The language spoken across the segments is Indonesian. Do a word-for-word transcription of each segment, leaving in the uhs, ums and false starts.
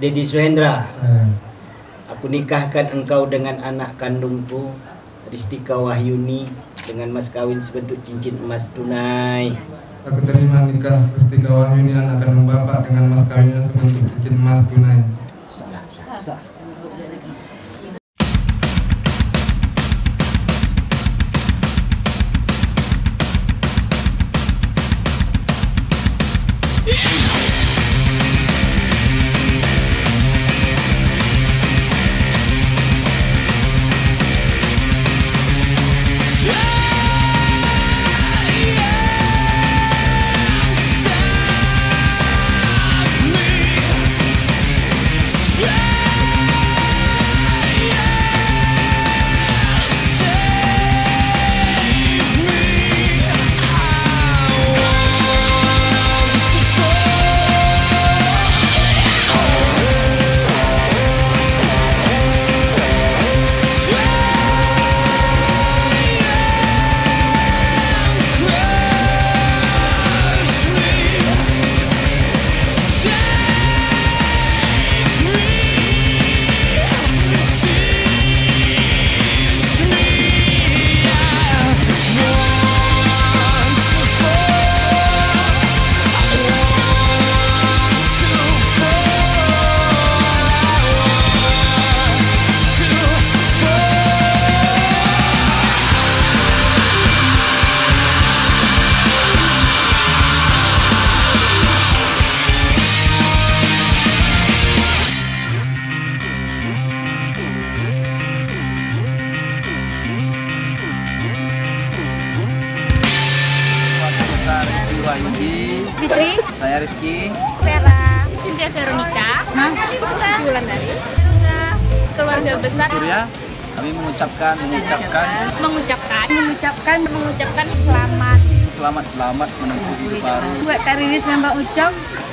Dedi Suhendra. Saya. Aku nikahkan engkau dengan anak kandungku, Ristika Wahyuni, dengan mas kawin sebentuk cincin emas tunai. Aku terima nikah Ristika Wahyuni anak kandung bapak dengan mas kawinnya sebentuk cincin emas tunai. Fitri, saya Rizky, Vera, Cynthia Veronica, nah, Wulan dari keluarga besar Surya. kami mengucapkan mengucapkan mengucapkan mengucapkan mengucapkan selamat selamat selamat menempuh hidup baru. buat Tariris dan Mbak Ucok.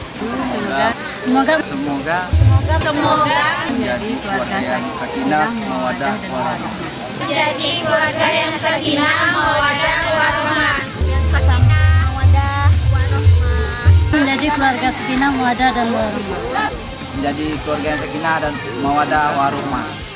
Semoga Semoga Semoga semoga semoga menjadi keluarga yang sakinah, mawaddah, warahmah. menjadi keluarga yang sakinah, mawaddah, warahmah. Menjadi keluarga sakinah, mawaddah dan warahmah. Menjadi keluarga yang sakinah dan mawaddah warahmah.